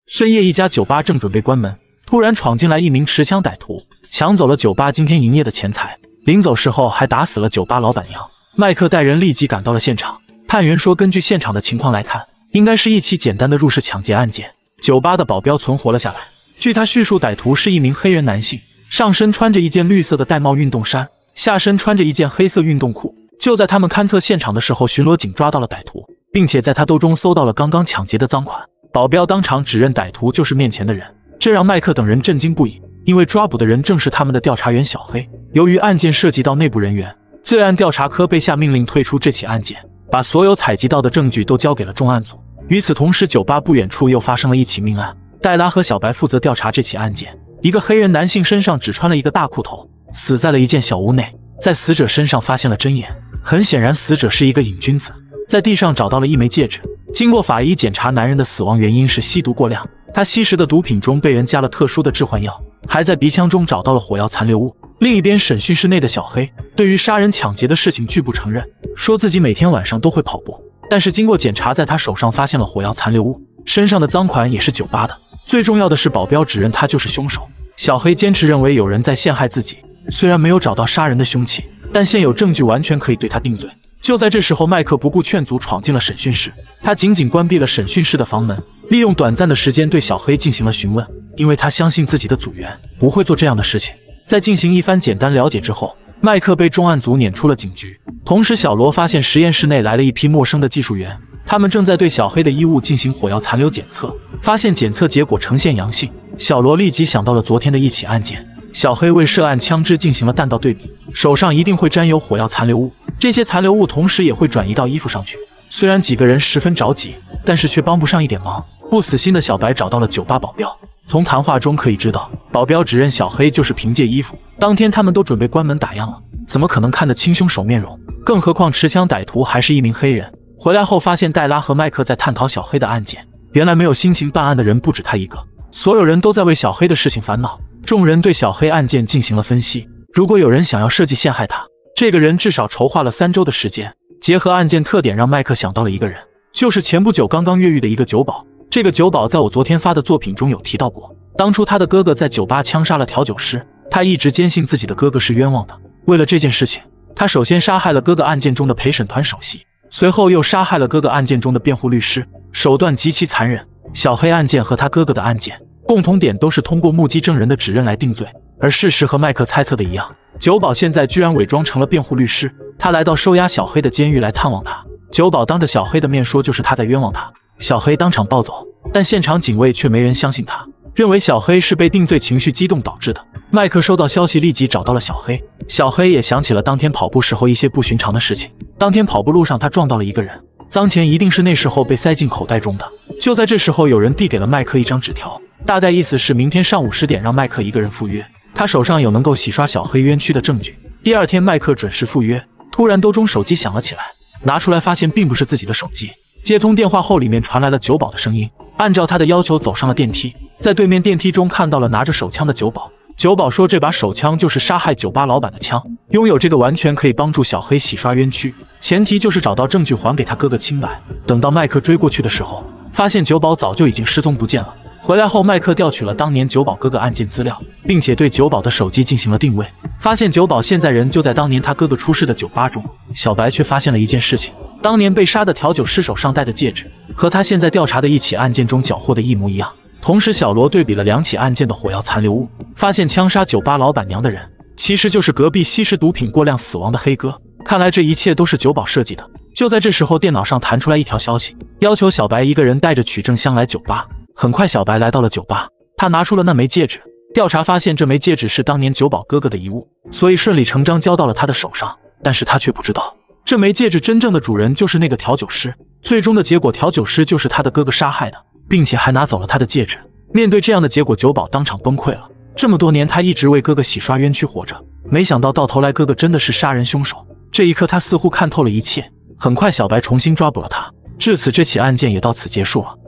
深夜，一家酒吧正准备关门，突然闯进来一名持枪歹徒，抢走了酒吧今天营业的钱财。临走时候还打死了酒吧老板娘。麦克带人立即赶到了现场。探员说，根据现场的情况来看，应该是一起简单的入室抢劫案件。酒吧的保镖存活了下来。据他叙述，歹徒是一名黑人男性，上身穿着一件绿色的玳瑁运动衫，下身穿着一件黑色运动裤。就在他们勘测现场的时候，巡逻警抓到了歹徒，并且在他兜中搜到了刚刚抢劫的赃款。保镖当场指认歹徒就是面前的人，这让麦克等人震惊不已，因为抓捕的人正是他们的调查员小黑。由于案件涉及到内部人员，罪案调查科被下命令退出这起案件，把所有采集到的证据都交给了重案组。与此同时，酒吧不远处又发生了一起命案，黛拉和小白负责调查这起案件。一个黑人男性身上只穿了一个大裤头，死在了一间小屋内，在死者身上发现了针眼，很显然死者是一个瘾君子。在地上找到了一枚戒指，经过法医检查，男人的死亡原因是吸毒过量，他吸食的毒品中被人加了特殊的致幻药，还在鼻腔中找到了火药残留物。另一边，审讯室内的小黑对于杀人抢劫的事情拒不承认，说自己每天晚上都会跑步，但是经过检查，在他手上发现了火药残留物，身上的赃款也是酒吧的。最重要的是，保镖指认他就是凶手。小黑坚持认为有人在陷害自己，虽然没有找到杀人的凶器，但现有证据完全可以对他定罪。就在这时候，麦克不顾劝阻闯进了审讯室，他紧紧关闭了审讯室的房门，利用短暂的时间对小黑进行了询问，因为他相信自己的组员不会做这样的事情。在进行一番简单了解之后，麦克被重案组撵出了警局。同时，小罗发现实验室内来了一批陌生的技术员，他们正在对小黑的衣物进行火药残留检测，发现检测结果呈现阳性。小罗立即想到了昨天的一起案件，小黑为涉案枪支进行了弹道对比，手上一定会沾有火药残留物，这些残留物同时也会转移到衣服上去。虽然几个人十分着急，但是却帮不上一点忙。不死心的小白找到了酒吧保镖，从谈话中可以知道，保镖指认小黑就是凭借衣服，当天他们都准备关门打烊了，怎么可能看得清凶手面容？更何况持枪歹徒还是一名黑人。回来后发现黛拉和麦克在探讨小黑的案件，原来没有心情办案的人不止他一个，所有人都在为小黑的事情烦恼。众人对小黑案件进行了分析，如果有人想要设计陷害他，这个人至少筹划了3周的时间。结合案件特点，让麦克想到了一个人，就是前不久刚刚越狱的一个酒保。这个酒保在我昨天发的作品中有提到过，当初他的哥哥在酒吧枪杀了调酒师，他一直坚信自己的哥哥是冤枉的。为了这件事情，他首先杀害了哥哥案件中的陪审团首席，随后又杀害了哥哥案件中的辩护律师，手段极其残忍。小黑案件和他哥哥的案件共同点都是通过目击证人的指认来定罪，而事实和麦克猜测的一样，酒保现在居然伪装成了辩护律师，他来到收押小黑的监狱来探望他。酒保当着小黑的面说就是他在冤枉他，小黑当场暴走，但现场警卫却没人相信他，认为小黑是被定罪情绪激动导致的。麦克收到消息立即找到了小黑，小黑也想起了当天跑步时候一些不寻常的事情。当天跑步路上他撞到了一个人，赃钱一定是那时候被塞进口袋中的。就在这时候，有人递给了麦克一张纸条，大概意思是明天上午10点让麦克一个人赴约，他手上有能够洗刷小黑冤屈的证据。第二天麦克准时赴约，突然兜中手机响了起来，拿出来发现并不是自己的手机。接通电话后，里面传来了酒保的声音，按照他的要求走上了电梯，在对面电梯中看到了拿着手枪的酒保。酒保说这把手枪就是杀害酒吧老板的枪，拥有这个完全可以帮助小黑洗刷冤屈，前提就是找到证据还给他哥哥清白。等到麦克追过去的时候，发现酒保早就已经失踪不见了。回来后，麦克调取了当年酒保哥哥案件资料，并且对酒保的手机进行了定位，发现酒保现在人就在当年他哥哥出事的酒吧中。小白却发现了一件事情，当年被杀的调酒师手上戴的戒指和他现在调查的一起案件中缴获的一模一样。同时，小罗对比了2起案件的火药残留物，发现枪杀酒吧老板娘的人其实就是隔壁吸食毒品过量死亡的黑哥。看来这一切都是酒保设计的。就在这时候，电脑上弹出来一条消息，要求小白一个人带着取证箱来酒吧。很快，小白来到了酒吧，他拿出了那枚戒指。调查发现，这枚戒指是当年酒保哥哥的遗物，所以顺理成章交到了他的手上。但是他却不知道，这枚戒指真正的主人就是那个调酒师。最终的结果，调酒师就是他的哥哥杀害的，并且还拿走了他的戒指。面对这样的结果，酒保当场崩溃了。这么多年，他一直为哥哥洗刷冤屈活着，没想到到头来哥哥真的是杀人凶手。这一刻，他似乎看透了一切。很快，小白重新抓捕了他。至此，这起案件也到此结束了。